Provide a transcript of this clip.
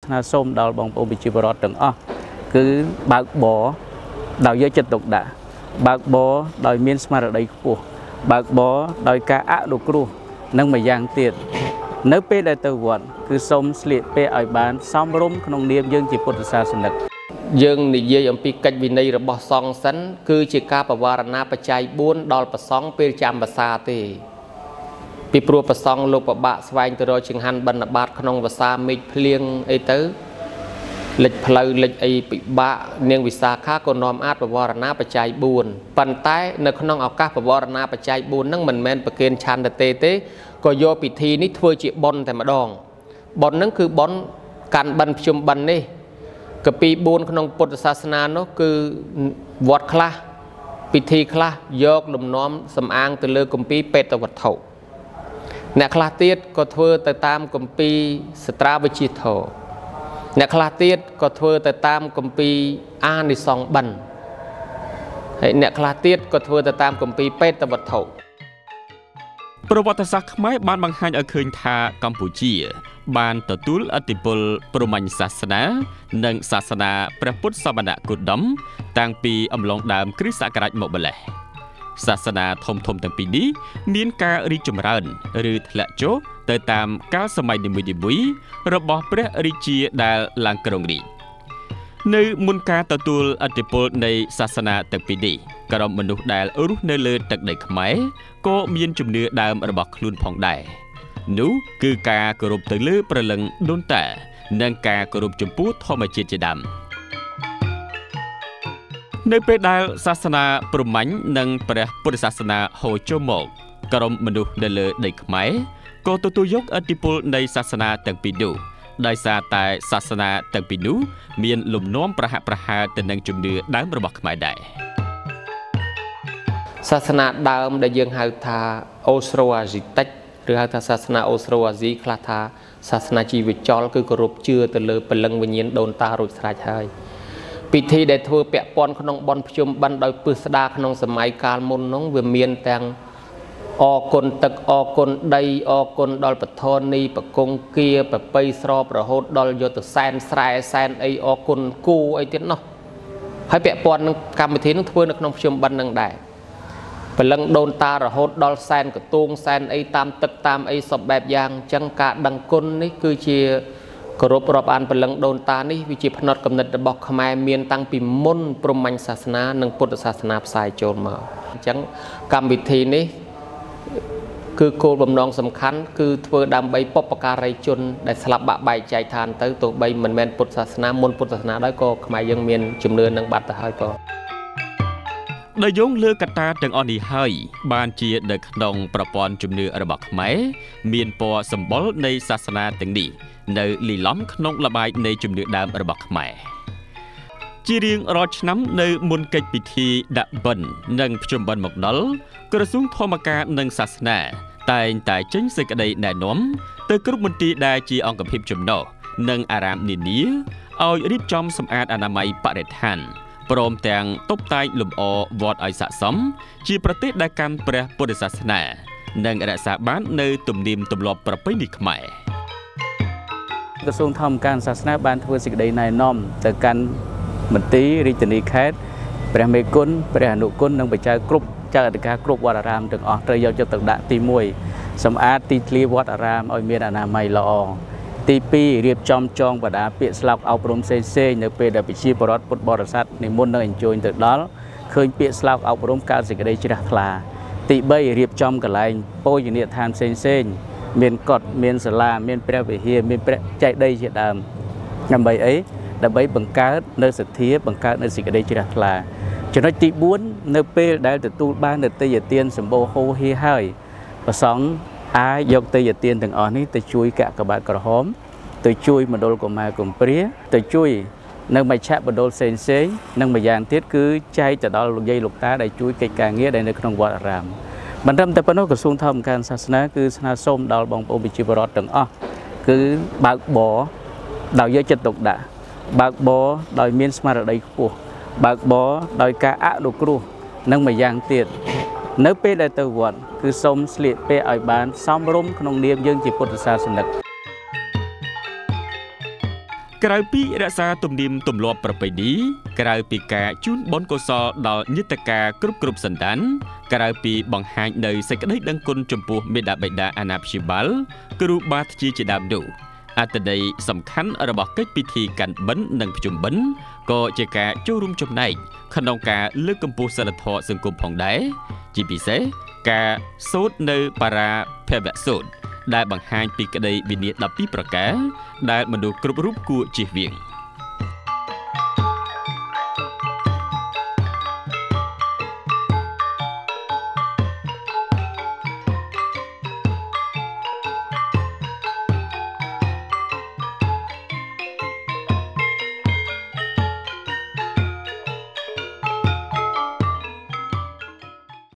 ណាសូមដល់បងប្អូនប្រជាពលរដ្ឋទាំងអស់គឺបើកបរដោយយកចិត្តទុកដាក់បើកបរដោយមានស្មារតីខ្ពស់បើកបរដោយការអនុគ្រោះនិងម្យ៉ាងទៀតនៅពេលដែលទៅវត្តគឺសូមស្លៀកពាក់ឲ្យបានសមរម្យក្នុងនាមយើងជាពុទ្ធសាសនិកយើងនិយាយអំពីកិច្ចវិន័យរបស់សង្ឃសិនគឺជាការបវារណាបច្ច័យ4ដល់ប្រសង់ពេលចាំភាសាទេពីព្រោះប្រសង់លោកប្របាក់ស្វែងទៅរកចង្ហាន់បិណ្ឌបាតក្នុងភាសាមេឃភ្លៀងអីទៅលិចផ្លូវលិចអីពិបាកនាងវិសាខាក៏នាំអាចបវរណាបច្ច័យ4ប៉ុន្តែនៅក្នុងឱកាសបវរណាបច្ច័យ4ហ្នឹងមិនមែនប្រគេនឆន្ទទេក៏យកពិធីនេះធ្វើជាបុណ្យតែម្ដងបុណ្យហ្នឹងគឺបុណ្យកាន់បិណ្ឌភ្ជុំបិណ្ឌនេះកពី4ក្នុងពុទ្ធសាសនានោះគឺវត្តខ្លះពិធីខ្លះយកលំនាំសំអាងទៅលើគម្ពីរបេតវត្ថុអ្នកខ្លះទៀតក៏ធ្វើទៅតាមគម្ពីរសត្រាវិជ្ជាធម៌អ្នកខ្លះទៀតក៏ធ្វើទៅតាមគម្ពីរអានិសង្ឃបិណ្ឌហើយអ្នកខ្លះទៀតក៏ធ្វើទៅតាមគម្ពីរបេតវត្ថុប្រវត្តិសាស្ត្រខ្មែរបានបង្ហាញឲ្យឃើញថាកម្ពុជាបានទទួលឥទ្ធិពលព្រហ្មញ្ញសាសនានិងសាសនាព្រះពុទ្ធសាសនាគោតមតាំងពីអំឡុងដើមគ្រិស្តសករាជមកម្ល៉េះសាសនាធំទាំងពីរនេះមានការរីកចម្រើនឬធ្លាក់ចុះទៅតាមកាលសម័យនីមួយៗរបស់ព្រះរាជាដែលឡើងគ្រងរាជ្យនៅមុនការទទួលឥទ្ធិពលនៃសាសនាទាំងពីរនេះក្រុមមនុស្សដែលរស់នៅលើទឹកដីខ្មែរក៏មានជំនឿដើមរបស់ខ្លួនផងដែរនោះគឺការគោរពទៅលើព្រលឹងដូនតានិងការគោរពចំពោះធម្មជាតិជាដើមនៅពេលដែលសាសនាព្រហ្មញ្ញនិងព្រះពុទ្ធសាសនាហូរចូលមកក្រុមមនុស្សនៅលើដីខ្មែរក៏ទទួលយកឥទ្ធិពលនៃសាសនាទាំងពីរនោះដោយសារតែសាសនាទាំងពីរនោះមានលំនាំប្រហាក់ប្រហែលទៅនឹងជំនឿដើមរបស់ខ្មែរដែរសាសនាដើមដែលយើងហៅថាអូស្ត្រូអាស៊ីតិចឬហៅថាសាសនាអូស្ត្រូអាស៊ីខ្លះថាសាសនាជីវចលគឺគោរពជឿទៅលើព្រលឹងវិញ្ញាណដូនតារួចស្រេចហើយពិធីដែលធ្វើពាក់ព័ន្ធក្នុងបុណ្យភ្ជុំបិណ្ឌដោយពិស្ដារក្នុងសម័យកាលមុននោះវាមានទាំងអគុណទឹកអគុណដីអគុណដល់ពធនីបកុងគាប្របីស្របរហូតដល់យកទៅសែនស្រែសែនអីអគុណគូអីទៀតនោះហើយពាក់ព័ន្ធនឹងកម្មវិធីនោះធ្វើនៅក្នុងភ្ជុំបិណ្ឌនឹងដែរព្រលឹងដូនតារហូតដល់សែនកទួងសែនអីតាមទឹកតាមអីសពបែបយ៉ាងអញ្ចឹងការដឹងគុណនេះគឺជាគោរពរាប់អានព្រលឹងដូនតានេះវាជាផ្នត់គំនិតរបស់ខ្មែរមានតាំងពីមុនព្រហ្មញ្ញសាសនានិងពុទ្ធសាសនាផ្សាយចូលមកអញ្ចឹងកម្មវិធីនេះគឺគោលបំណងសំខាន់គឺធ្វើដើម្បីបុព្វការីជនដែលស្លាប់បាក់បែកចែកឋានទៅទោះបីមិនមែនពុទ្ធសាសនាមុនពុទ្ធសាសនាដែរក៏ខ្មែរយើងមានជំនឿនឹងបាត់ទៅហើយក៏ដោយយោងលើកត្តាទាំងអស់នេះហើយបានជានៅក្នុងប្រព័ន្ធជំនឿរបស់ខ្មែរមានពណ៌សម្បុរនៃសាសនាទាំងនេះនៅលីឡំក្នុងល្បែងនៃជំនឿដើមរបស់ខ្មែរជារៀងរាល់ឆ្នាំនៅមុនកិច្ចពិធីដាក់បិណ្ឌនិងភ្ជុំបិណ្ឌមកដល់ក្រសួងធម្មការនិងសាសនាតែងតែចេញសេចក្តីណែនាំទៅគ្រប់មន្ទីរដែលជាអង្គភាពចំណុះនិងអារាមនានាឲ្យរៀបចំសម្អាតអនាម័យបរិស្ថានព្រមទាំងតុបតែងលម្អវត្តឲ្យស័ក្តិសមជាប្រទេសដែលកាន់ព្រះពុទ្ធសាសនានិងរក្សាបាននៅទំនៀមទម្លាប់ប្រពៃណីខ្មែរក្រសួងធម្មការសាសនាបានធ្វើសេចក្តីណែនាំទៅកាន់មន្ទីររាជធានីខេត្តព្រះមេគុណព្រះអនុគុណនិងបច្ចៅគ្រប់ចៅអធិការគ្រប់វត្តអារាមទាំងអស់ត្រូវយកចិត្តទុកដាក់ទី1សម្អាតទីធ្លាវត្តអារាមឲ្យមានអនាម័យល្អទី2រៀបចំចងបដាពាក្យស្លោកអប់រំផ្សេងៗនៅពេលដែលប្រជាពលរដ្ឋពុទ្ធបរិស័ទនិមន្តនឹងអញ្ជើញទៅដល់ឃើញពាក្យស្លោកអប់រំកើតសេចក្តីជ្រះថ្លាទី3រៀបចំកន្លែងពោជនីយដ្ឋានផ្សេងៗមានកុដិមានសាលាមានព្រះវិហារមានព្រះចេតិយជាដើមដើម្បីអីដើម្បីបង្កើតនៅសទ្ធាបង្កើតនៅសេចក្តីជ្រះថ្លាចំណុចទី4នៅពេលដែលទទួលបាននិតិយទានសម្បូរហូរហៀហើយព្រះសង្ឃអាចយកទេយទានទាំងអស់នេះទៅជួយកាកបាទក្រហមទៅជួយមណ្ឌលកុមារកំព្រាទៅជួយនៅមជ្ឈមណ្ឌលផ្សេងនិងម្យ៉ាងទៀតគឺចែកទៅដល់លោកយាយលោកតាដែលជួយកិច្ចការងារដែលនៅក្នុងវត្តអារាមមិនត្រឹមតែប៉ុណ្ណោះក្រសួងធម្មការសាសនាគឺស្នើសុំដល់បងប្អូនប្រជាពលរដ្ឋទាំងអស់គឺបើកបរដោយយកចិត្តទុកដាក់បើកបរដោយមានស្មារតីខ្ពស់បើកបរដោយការអនុគ្រោះនិងម្យ៉ាងទៀតនៅពេលដែលទៅវត្តគឺសូមស្លៀកពាក់ឲ្យបានសមរម្យក្នុងនាមយើងជាពុទ្ធសាសនិកក្រៅពីរក្សាទំនៀមទម្លាប់ប្រពៃណីក្រៅពីការជូនបុណ្យកុសលដល់ញាតិកាគ្រប់សន្តានក្រៅពីបង្ហាញនៅសេចក្តីដឹងគុណចំពោះមេដាបេដាអាណាព្យាបាលគ្រូបាធ្យាជាដើមនោះអត្ថន័យសំខាន់របស់កិច្ចពិធីកាន់បិណ្ឌនិងភ្ជុំបិណ្ឌក៏ជាការចូលរួមចំណែកក្នុងការលើកកម្ពស់សីលធម៌សង្គមផងដែរជាពិសេសការសូត្រនៅបារាភវសូត្រដែលបង្ហាញពីក្តីវិន័យ12ប្រការដែលមនុស្សគ្រប់រូបគួរជៀសវាង